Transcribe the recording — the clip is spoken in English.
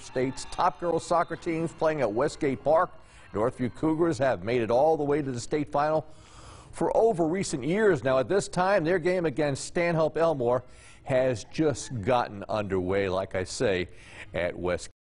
state's top girls soccer teams playing at Westgate Park. Northview Cougars have made it all the way to the state final for over recent years. Now at this time, their game against Stanhope Elmore has just gotten underway, like I say, at Westgate.